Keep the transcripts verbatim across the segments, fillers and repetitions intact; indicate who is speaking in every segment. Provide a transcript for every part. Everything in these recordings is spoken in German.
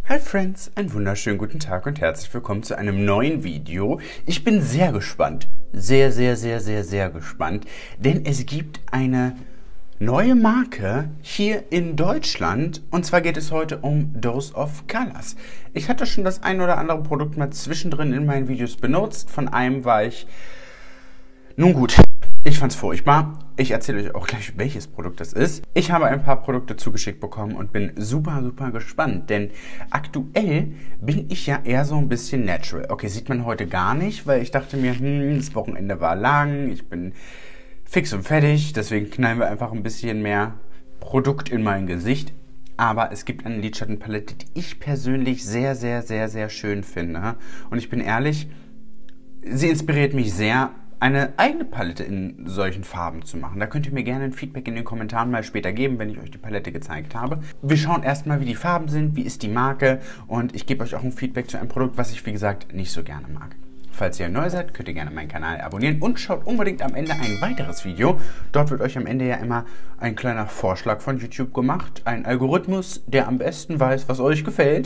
Speaker 1: Hi Friends, einen wunderschönen guten Tag und herzlich willkommen zu einem neuen Video. Ich bin sehr gespannt, sehr, sehr, sehr, sehr, sehr gespannt, denn es gibt eine neue Marke hier in Deutschland und zwar geht es heute um Dose of Colors. Ich hatte schon das ein oder andere Produkt mal zwischendrin in meinen Videos benutzt, von einem war ich, nun gut, ich fand's furchtbar. Ich erzähle euch auch gleich, welches Produkt das ist. Ich habe ein paar Produkte zugeschickt bekommen und bin super, super gespannt, denn aktuell bin ich ja eher so ein bisschen natural. Okay, sieht man heute gar nicht, weil ich dachte mir, hm, das Wochenende war lang, ich bin fix und fertig, deswegen knallen wir einfach ein bisschen mehr Produkt in mein Gesicht. Aber es gibt eine Lidschattenpalette, die ich persönlich sehr, sehr, sehr, sehr schön finde. Und ich bin ehrlich, sie inspiriert mich sehr, eine eigene Palette in solchen Farben zu machen. Da könnt ihr mir gerne ein Feedback in den Kommentaren mal später geben, wenn ich euch die Palette gezeigt habe. Wir schauen erstmal, wie die Farben sind, wie ist die Marke und ich gebe euch auch ein Feedback zu einem Produkt, was ich wie gesagt nicht so gerne mag. Falls ihr neu seid, könnt ihr gerne meinen Kanal abonnieren und schaut unbedingt am Ende ein weiteres Video. Dort wird euch am Ende ja immer ein kleiner Vorschlag von YouTube gemacht. Ein Algorithmus, der am besten weiß, was euch gefällt.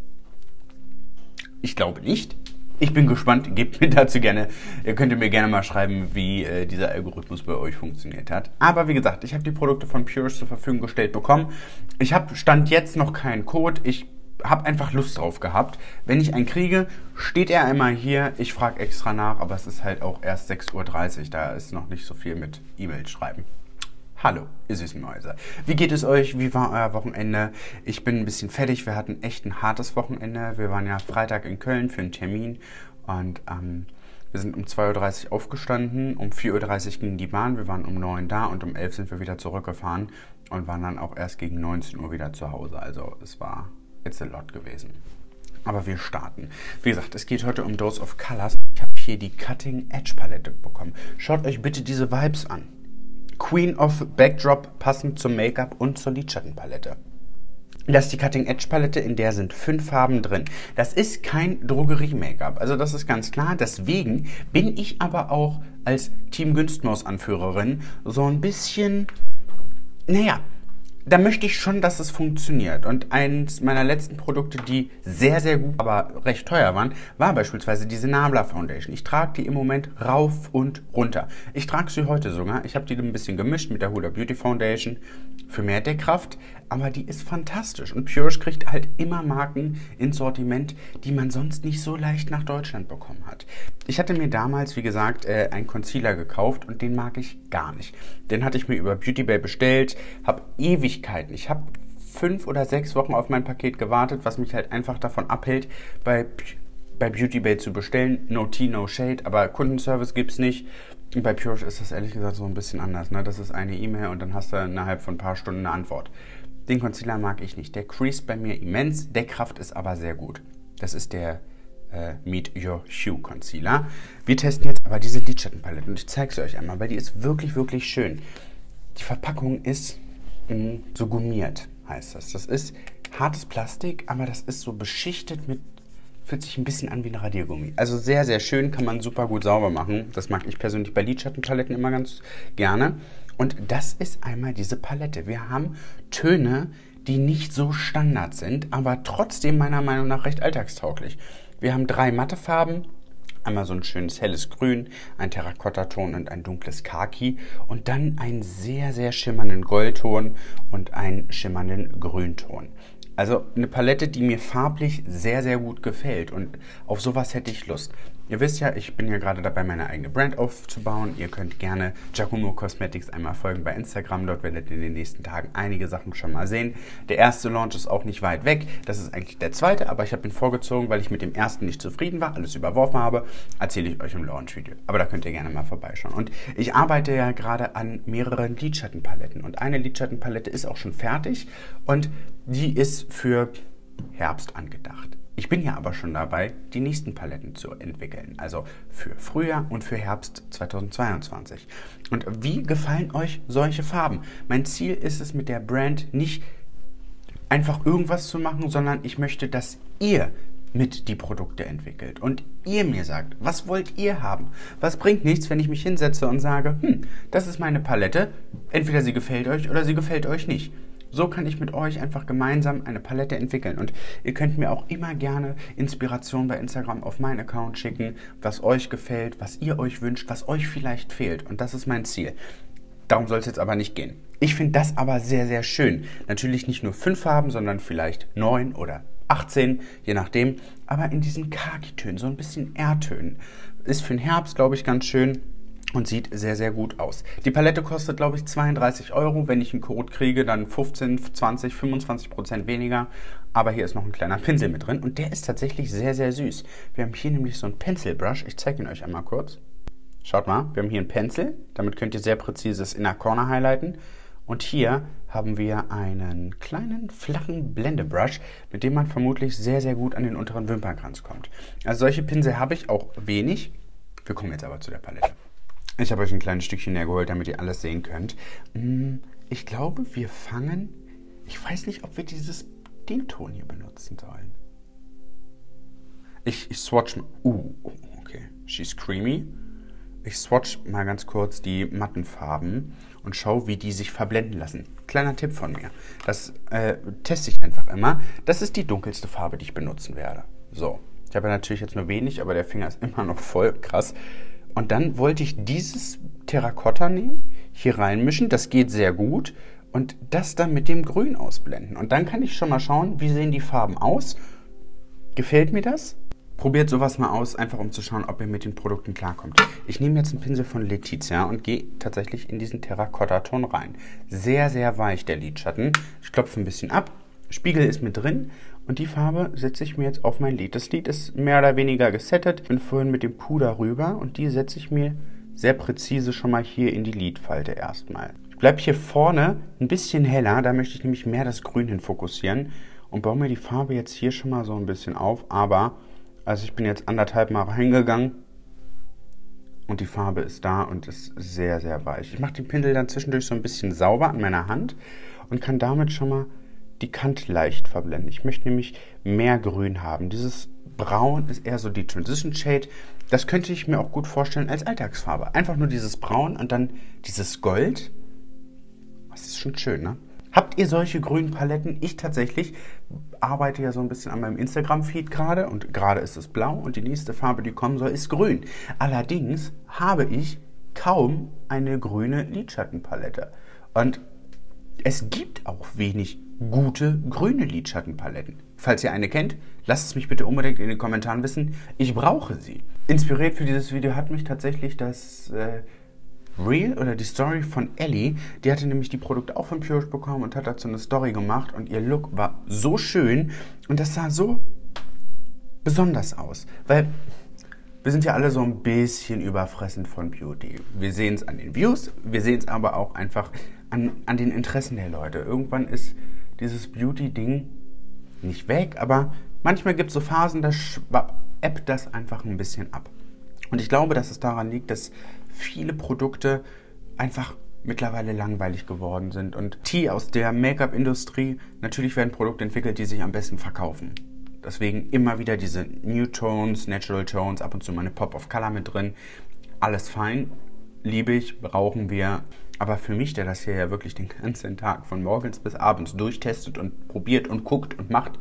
Speaker 1: Ich glaube nicht. Ich bin gespannt, gebt mir dazu gerne, ihr könnt mir gerne mal schreiben, wie äh, dieser Algorithmus bei euch funktioniert hat. Aber wie gesagt, ich habe die Produkte von Puresh zur Verfügung gestellt bekommen. Ich habe Stand jetzt noch keinen Code, ich habe einfach Lust drauf gehabt. Wenn ich einen kriege, steht er einmal hier, ich frage extra nach, aber es ist halt auch erst sechs Uhr dreißig, da ist noch nicht so viel mit E-Mail schreiben. Hallo, ihr süßen Mäuse. Wie geht es euch? Wie war euer Wochenende? Ich bin ein bisschen fertig. Wir hatten echt ein hartes Wochenende. Wir waren ja Freitag in Köln für einen Termin und ähm, wir sind um zwei Uhr dreißig aufgestanden. Um vier Uhr dreißig ging die Bahn. Wir waren um neun da und um elf sind wir wieder zurückgefahren und waren dann auch erst gegen neunzehn Uhr wieder zu Hause. Also es war jetzt a lot gewesen. Aber wir starten. Wie gesagt, es geht heute um Dose of Colors. Ich habe hier die Cutting Edge Palette bekommen. Schaut euch bitte diese Vibes an. Queen of Backdrop, passend zum Make-up und zur Lidschattenpalette. Das ist die Cutting Edge Palette, in der sind fünf Farben drin. Das ist kein Drogerie-Make-up, also das ist ganz klar. Deswegen bin ich aber auch als Team Günstmaus-Anführerin so ein bisschen, naja, da möchte ich schon, dass es funktioniert. Und eins meiner letzten Produkte, die sehr, sehr gut, aber recht teuer waren, war beispielsweise diese Nabla Foundation. Ich trage die im Moment rauf und runter. Ich trage sie heute sogar. Ich habe die ein bisschen gemischt mit der Huda Beauty Foundation für mehr Deckkraft, aber die ist fantastisch. Und Puresh kriegt halt immer Marken ins Sortiment, die man sonst nicht so leicht nach Deutschland bekommen hat. Ich hatte mir damals, wie gesagt, äh, einen Concealer gekauft und den mag ich gar nicht. Den hatte ich mir über Beauty Bay bestellt, habe Ewigkeiten. Ich habe fünf oder sechs Wochen auf mein Paket gewartet, was mich halt einfach davon abhält, bei, bei Beauty Bay zu bestellen. No Tea, no Shade, aber Kundenservice gibt es nicht. Und bei Puresh ist das ehrlich gesagt so ein bisschen anders. Ne? Das ist eine E-Mail und dann hast du innerhalb von ein paar Stunden eine Antwort. Den Concealer mag ich nicht. Der creased bei mir immens, Deckkraft ist aber sehr gut. Das ist der äh, Meet Your Hue Concealer. Wir testen jetzt aber diese Lidschattenpalette und ich zeige sie euch einmal, weil die ist wirklich, wirklich schön. Die Verpackung ist mh, so gummiert, heißt das. Das ist hartes Plastik, aber das ist so beschichtet mit, fühlt sich ein bisschen an wie ein Radiergummi. Also sehr, sehr schön, kann man super gut sauber machen. Das mag ich persönlich bei Lidschattenpaletten immer ganz gerne. Und das ist einmal diese Palette. Wir haben Töne, die nicht so Standard sind, aber trotzdem meiner Meinung nach recht alltagstauglich. Wir haben drei Mattefarben, einmal so ein schönes helles Grün, ein Terrakottaton und ein dunkles Khaki und dann einen sehr, sehr schimmernden Goldton und einen schimmernden Grünton. Also eine Palette, die mir farblich sehr, sehr gut gefällt und auf sowas hätte ich Lust. Ihr wisst ja, ich bin ja gerade dabei, meine eigene Brand aufzubauen. Ihr könnt gerne Giacomo Cosmetics einmal folgen bei Instagram. Dort werdet ihr in den nächsten Tagen einige Sachen schon mal sehen. Der erste Launch ist auch nicht weit weg. Das ist eigentlich der zweite, aber ich habe ihn vorgezogen, weil ich mit dem ersten nicht zufrieden war, alles überworfen habe. Erzähle ich euch im Launch-Video. Aber da könnt ihr gerne mal vorbeischauen. Und ich arbeite ja gerade an mehreren Lidschattenpaletten. Und eine Lidschattenpalette ist auch schon fertig und die ist für Herbst angedacht. Ich bin ja aber schon dabei, die nächsten Paletten zu entwickeln, also für Frühjahr und für Herbst zweitausendzweiundzwanzig. Und wie gefallen euch solche Farben? Mein Ziel ist es mit der Brand nicht einfach irgendwas zu machen, sondern ich möchte, dass ihr mit die Produkte entwickelt und ihr mir sagt, was wollt ihr haben? Was bringt nichts, wenn ich mich hinsetze und sage, hm, das ist meine Palette, entweder sie gefällt euch oder sie gefällt euch nicht. So kann ich mit euch einfach gemeinsam eine Palette entwickeln. Und ihr könnt mir auch immer gerne Inspiration bei Instagram auf meinen Account schicken, was euch gefällt, was ihr euch wünscht, was euch vielleicht fehlt. Und das ist mein Ziel. Darum soll es jetzt aber nicht gehen. Ich finde das aber sehr, sehr schön. Natürlich nicht nur fünf Farben, sondern vielleicht neun oder achtzehn, je nachdem. Aber in diesen Khaki-Tönen, so ein bisschen Erdtönen. Ist für den Herbst, glaube ich, ganz schön. Und sieht sehr, sehr gut aus. Die Palette kostet, glaube ich, zweiunddreißig Euro. Wenn ich einen Code kriege, dann fünfzehn, zwanzig, fünfundzwanzig Prozent weniger. Aber hier ist noch ein kleiner Pinsel mit drin. Und der ist tatsächlich sehr, sehr süß. Wir haben hier nämlich so einen Pencil Brush. Ich zeige ihn euch einmal kurz. Schaut mal, wir haben hier einen Pencil. Damit könnt ihr sehr präzise das Inner Corner highlighten. Und hier haben wir einen kleinen, flachen Blendebrush, mit dem man vermutlich sehr, sehr gut an den unteren Wimpernkranz kommt. Also solche Pinsel habe ich auch wenig. Wir kommen jetzt aber zu der Palette. Ich habe euch ein kleines Stückchen näher geholt, damit ihr alles sehen könnt. Ich glaube, wir fangen... Ich weiß nicht, ob wir dieses, den Ton hier benutzen sollen. Ich, ich swatch... Uh, okay. She's creamy. Ich swatch mal ganz kurz die matten Farben und schaue, wie die sich verblenden lassen. Kleiner Tipp von mir. Das äh, teste ich einfach immer. Das ist die dunkelste Farbe, die ich benutzen werde. So. Ich habe ja natürlich jetzt nur wenig, aber der Finger ist immer noch voll krass. Und dann wollte ich dieses Terrakotta nehmen, hier reinmischen, das geht sehr gut. Und das dann mit dem Grün ausblenden. Und dann kann ich schon mal schauen, wie sehen die Farben aus. Gefällt mir das? Probiert sowas mal aus, einfach um zu schauen, ob ihr mit den Produkten klarkommt. Ich nehme jetzt einen Pinsel von Letizia und gehe tatsächlich in diesen Terrakotta-Ton rein. Sehr, sehr weich der Lidschatten. Ich klopfe ein bisschen ab. Spiegel ist mit drin. Und die Farbe setze ich mir jetzt auf mein Lid. Das Lid ist mehr oder weniger gesettet. Ich bin vorhin mit dem Puder rüber und die setze ich mir sehr präzise schon mal hier in die Lidfalte erstmal. Ich bleibe hier vorne ein bisschen heller, da möchte ich nämlich mehr das Grün hin fokussieren und baue mir die Farbe jetzt hier schon mal so ein bisschen auf. Aber, also ich bin jetzt anderthalb Mal reingegangen und die Farbe ist da und ist sehr, sehr weich. Ich mache den Pinsel dann zwischendurch so ein bisschen sauber an meiner Hand und kann damit schon mal die Kante leicht verblenden. Ich möchte nämlich mehr Grün haben. Dieses Braun ist eher so die Transition Shade. Das könnte ich mir auch gut vorstellen als Alltagsfarbe. Einfach nur dieses Braun und dann dieses Gold. Das ist schon schön, ne? Habt ihr solche grünen Paletten? Ich tatsächlich arbeite ja so ein bisschen an meinem Instagram-Feed gerade und gerade ist es blau und die nächste Farbe, die kommen soll, ist grün. Allerdings habe ich kaum eine grüne Lidschattenpalette. Und es gibt auch wenig gute grüne Lidschattenpaletten. Falls ihr eine kennt, lasst es mich bitte unbedingt in den Kommentaren wissen. Ich brauche sie. Inspiriert für dieses Video hat mich tatsächlich das äh, Reel oder die Story von Ellie. Die hatte nämlich die Produkte auch von Purish bekommen und hat dazu eine Story gemacht. Und ihr Look war so schön und das sah so besonders aus. Weil wir sind ja alle so ein bisschen überfressen von Beauty. Wir sehen es an den Views, wir sehen es aber auch einfach an, an den Interessen der Leute. Irgendwann ist dieses Beauty-Ding nicht weg, aber manchmal gibt es so Phasen, da ebbt das einfach ein bisschen ab. Und ich glaube, dass es daran liegt, dass viele Produkte einfach mittlerweile langweilig geworden sind. Und Tee aus der Make-up-Industrie, natürlich werden Produkte entwickelt, die sich am besten verkaufen. Deswegen immer wieder diese New Tones, Natural Tones, ab und zu mal eine Pop of Color mit drin. Alles fein, liebe ich, brauchen wir. Aber für mich, der das hier ja wirklich den ganzen Tag von morgens bis abends durchtestet und probiert und guckt und macht,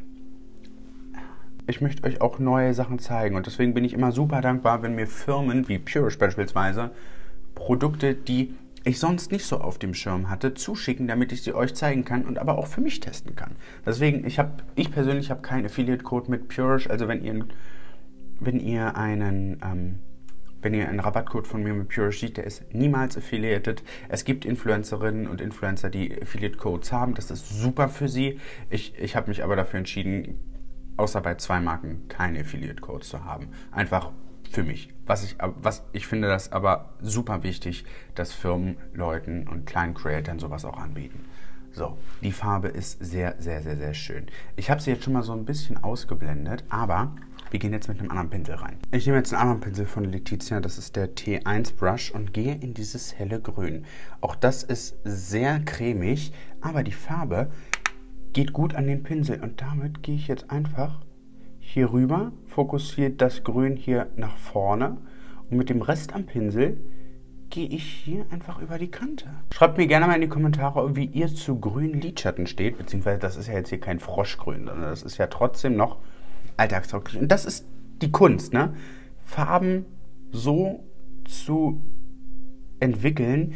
Speaker 1: ich möchte euch auch neue Sachen zeigen. Und deswegen bin ich immer super dankbar, wenn mir Firmen wie Purish beispielsweise Produkte, die ich sonst nicht so auf dem Schirm hatte, zuschicken, damit ich sie euch zeigen kann und aber auch für mich testen kann. Deswegen, ich, hab, ich persönlich habe keinen Affiliate-Code mit Purish. Also wenn ihr, wenn ihr einen... Ähm, Wenn ihr einen Rabattcode von mir mit Purish seht, der ist niemals affiliated. Es gibt Influencerinnen und Influencer, die Affiliate-Codes haben. Das ist super für sie. Ich, ich habe mich aber dafür entschieden, außer bei zwei Marken keine Affiliate-Codes zu haben. Einfach für mich. Was ich, was, ich finde das aber super wichtig, dass Firmen, Leuten und kleinen Creatoren sowas auch anbieten. So, die Farbe ist sehr, sehr, sehr, sehr schön. Ich habe sie jetzt schon mal so ein bisschen ausgeblendet, aber wir gehen jetzt mit einem anderen Pinsel rein. Ich nehme jetzt einen anderen Pinsel von Letizia, das ist der T eins Brush und gehe in dieses helle Grün. Auch das ist sehr cremig, aber die Farbe geht gut an den Pinsel und damit gehe ich jetzt einfach hier rüber, fokussiere das Grün hier nach vorne und mit dem Rest am Pinsel gehe ich hier einfach über die Kante. Schreibt mir gerne mal in die Kommentare, wie ihr zu grünen Lidschatten steht, beziehungsweise das ist ja jetzt hier kein Froschgrün, sondern das ist ja trotzdem noch alltagstauglich. Und das ist die Kunst, ne? Farben so zu entwickeln,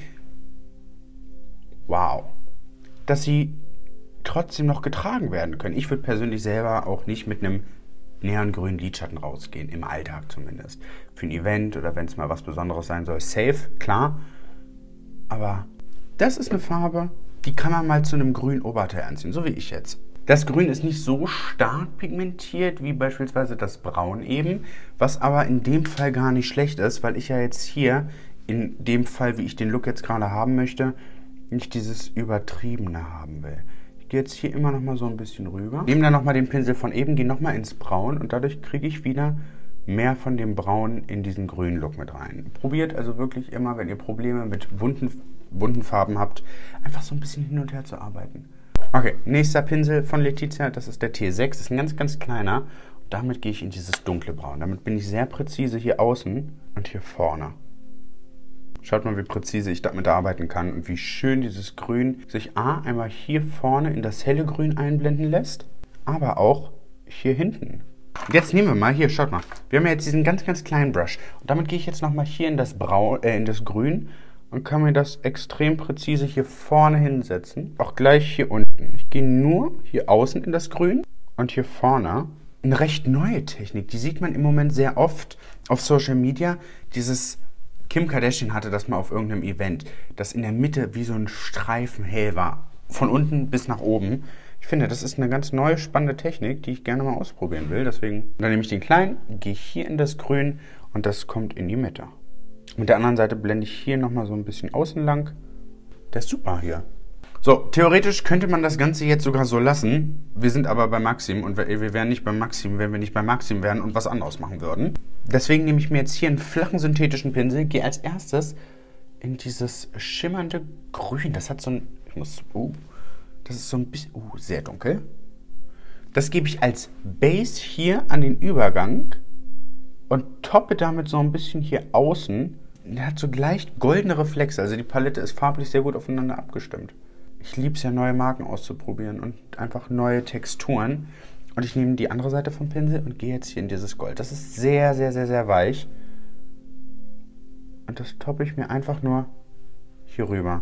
Speaker 1: wow, dass sie trotzdem noch getragen werden können. Ich würde persönlich selber auch nicht mit einem neongrünen Lidschatten rausgehen, im Alltag zumindest. Für ein Event oder wenn es mal was Besonderes sein soll, safe, klar. Aber das ist eine Farbe, die kann man mal zu einem grünen Oberteil anziehen, so wie ich jetzt. Das Grün ist nicht so stark pigmentiert wie beispielsweise das Braun eben, was aber in dem Fall gar nicht schlecht ist, weil ich ja jetzt hier, in dem Fall, wie ich den Look jetzt gerade haben möchte, nicht dieses Übertriebene haben will. Ich gehe jetzt hier immer noch mal so ein bisschen rüber. Nehme dann noch mal den Pinsel von eben, gehe noch mal ins Braun und dadurch kriege ich wieder mehr von dem Braun in diesen grünen Look mit rein. Probiert also wirklich immer, wenn ihr Probleme mit bunten, bunten Farben habt, einfach so ein bisschen hin und her zu arbeiten. Okay, nächster Pinsel von Letizia, das ist der T sechs, das ist ein ganz, ganz kleiner. Und damit gehe ich in dieses dunkle Braun. Damit bin ich sehr präzise hier außen und hier vorne. Schaut mal, wie präzise ich damit arbeiten kann und wie schön dieses Grün sich A, einmal hier vorne in das helle Grün einblenden lässt, aber auch hier hinten. Jetzt nehmen wir mal, hier, schaut mal, wir haben ja jetzt diesen ganz, ganz kleinen Brush. Und damit gehe ich jetzt nochmal hier in das Braun, äh, in das Grün und kann mir das extrem präzise hier vorne hinsetzen. Auch gleich hier unten. Ich gehe nur hier außen in das Grün und hier vorne. Eine recht neue Technik, die sieht man im Moment sehr oft auf Social Media, dieses... Kim Kardashian hatte das mal auf irgendeinem Event, das in der Mitte wie so ein Streifen hell war. Von unten bis nach oben. Ich finde, das ist eine ganz neue, spannende Technik, die ich gerne mal ausprobieren will. Deswegen, dann nehme ich den kleinen, gehe hier in das Grün und das kommt in die Mitte. Mit der anderen Seite blende ich hier nochmal so ein bisschen außen lang. Der ist super hier. So, theoretisch könnte man das Ganze jetzt sogar so lassen. Wir sind aber bei Maxim und wir wären nicht bei Maxim, wenn wir nicht bei Maxim wären und was anderes machen würden. Deswegen nehme ich mir jetzt hier einen flachen synthetischen Pinsel, gehe als erstes in dieses schimmernde Grün. Das hat so ein, ich muss, uh, das ist so ein bisschen, uh, sehr dunkel. Das gebe ich als Base hier an den Übergang und toppe damit so ein bisschen hier außen. Der hat so leicht goldene Reflexe, also die Palette ist farblich sehr gut aufeinander abgestimmt. Ich liebe es ja, neue Marken auszuprobieren und einfach neue Texturen. Und ich nehme die andere Seite vom Pinsel und gehe jetzt hier in dieses Gold. Das ist sehr, sehr, sehr, sehr weich. Und das toppe ich mir einfach nur hier rüber.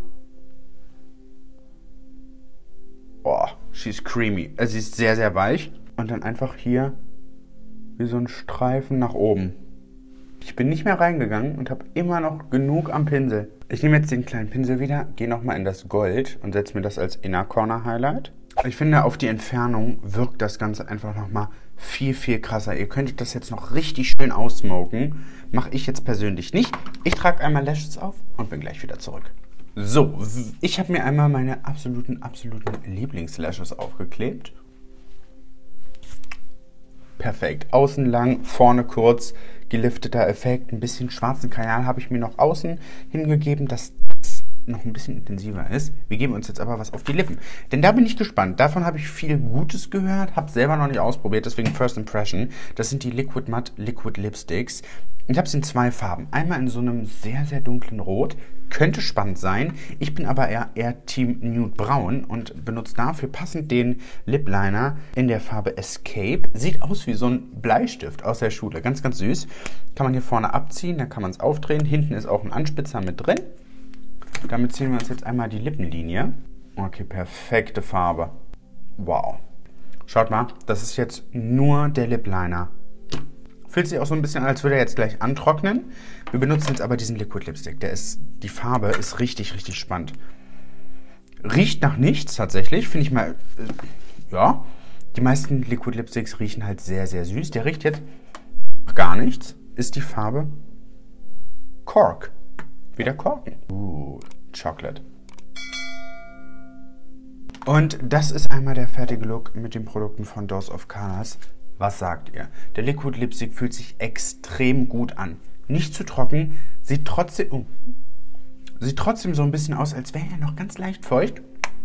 Speaker 1: Oh, she's creamy. Also sie ist sehr, sehr weich. Und dann einfach hier wie so ein Streifen nach oben. Ich bin nicht mehr reingegangen und habe immer noch genug am Pinsel. Ich nehme jetzt den kleinen Pinsel wieder, gehe nochmal in das Gold und setze mir das als Inner Corner Highlight. Ich finde, auf die Entfernung wirkt das Ganze einfach nochmal viel, viel krasser. Ihr könntet das jetzt noch richtig schön aussmoken. Mache ich jetzt persönlich nicht. Ich trage einmal Lashes auf und bin gleich wieder zurück. So, ich habe mir einmal meine absoluten, absoluten Lieblingslashes aufgeklebt. Perfekt. Außen lang, vorne kurz, gelifteter Effekt. Ein bisschen schwarzen Kajal habe ich mir noch außen hingegeben, dass das noch ein bisschen intensiver ist. Wir geben uns jetzt aber was auf die Lippen. Denn da bin ich gespannt. Davon habe ich viel Gutes gehört, habe selber noch nicht ausprobiert, deswegen First Impression. Das sind die Liquid Matte Liquid Lipsticks. Ich habe es in zwei Farben. Einmal in so einem sehr, sehr dunklen Rot. Könnte spannend sein. Ich bin aber eher, eher Team Nude Braun und benutze dafür passend den Lip Liner in der Farbe Escape. Sieht aus wie so ein Bleistift aus der Schule. Ganz, ganz süß. Kann man hier vorne abziehen, dann kann man es aufdrehen. Hinten ist auch ein Anspitzer mit drin. Damit ziehen wir uns jetzt einmal die Lippenlinie. Okay, perfekte Farbe. Wow. Schaut mal, das ist jetzt nur der Lip Liner. Fühlt sich auch so ein bisschen an, als würde er jetzt gleich antrocknen. Wir benutzen jetzt aber diesen Liquid Lipstick. Der ist, die Farbe ist richtig, richtig spannend. Riecht nach nichts tatsächlich, finde ich mal, äh, ja. Die meisten Liquid Lipsticks riechen halt sehr, sehr süß. Der riecht jetzt nach gar nichts. Ist die Farbe Cork. Wie der Korken. Uh, Chocolate. Und das ist einmal der fertige Look mit den Produkten von Dose of Colors. Was sagt ihr? Der Liquid Lipstick fühlt sich extrem gut an. Nicht zu trocken, sieht trotzdem, oh, sieht trotzdem so ein bisschen aus, als wäre er noch ganz leicht feucht.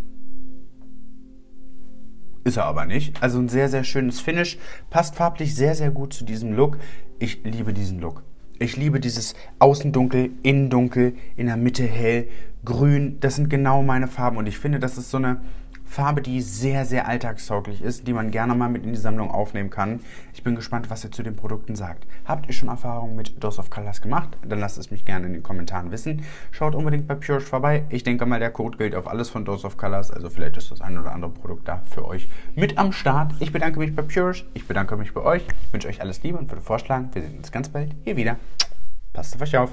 Speaker 1: Ist er aber nicht. Also ein sehr, sehr schönes Finish. Passt farblich sehr, sehr gut zu diesem Look. Ich liebe diesen Look. Ich liebe dieses Außen dunkel, innen dunkel, in der Mitte hell, grün. Das sind genau meine Farben und ich finde, das ist so eine Farbe, die sehr, sehr alltagstauglich ist, die man gerne mal mit in die Sammlung aufnehmen kann. Ich bin gespannt, was ihr zu den Produkten sagt. Habt ihr schon Erfahrungen mit Dose of Colors gemacht? Dann lasst es mich gerne in den Kommentaren wissen. Schaut unbedingt bei Purish vorbei. Ich denke mal, der Code gilt auf alles von Dose of Colors, also vielleicht ist das ein oder andere Produkt da für euch mit am Start. Ich bedanke mich bei Purish, ich bedanke mich bei euch, wünsche euch alles Liebe und würde vorschlagen, wir sehen uns ganz bald hier wieder. Passt auf euch auf!